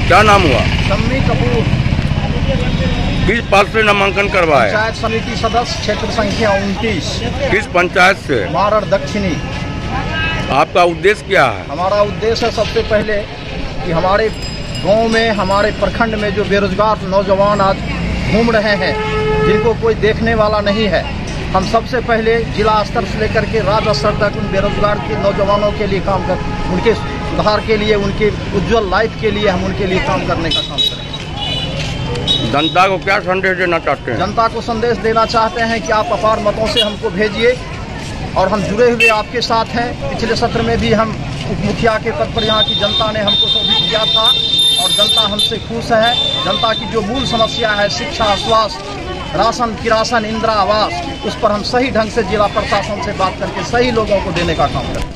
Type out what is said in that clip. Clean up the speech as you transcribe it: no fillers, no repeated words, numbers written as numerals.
क्या नाम हुआ? शम्मी कपूर, किस पद से नामांकन करवाए? पंचायत समिति सदस्य, क्षेत्र संख्या 29। किस पंचायत से? मारड़ दक्षिणी। आपका उद्देश्य क्या है? हमारा उद्देश्य है सबसे पहले कि हमारे गांव में, हमारे प्रखंड में जो बेरोजगार नौजवान आज घूम रहे हैं, जिनको कोई देखने वाला नहीं है, हम सबसे पहले जिला स्तर से लेकर के राज्य स्तर तक उन बेरोजगार के नौजवानों के लिए काम कर, उनके सुधार के लिए, उनके उज्जवल लाइफ के लिए हम उनके लिए काम करने का काम करें। जनता को क्या संदेश देना चाहते हैं? जनता को संदेश देना चाहते हैं कि आप अपार मतों से हमको भेजिए और हम जुड़े हुए आपके साथ हैं। पिछले सत्र में भी हम उप मुखिया के पद पर यहाँ की जनता ने हमको शोभित किया था और जनता हमसे खुश है। जनता की जो मूल समस्या है, शिक्षा, स्वास्थ्य, राशन, किरासन, इंदिरा आवास, उस पर हम सही ढंग से जिला प्रशासन से बात करके सही लोगों को देने का काम करें।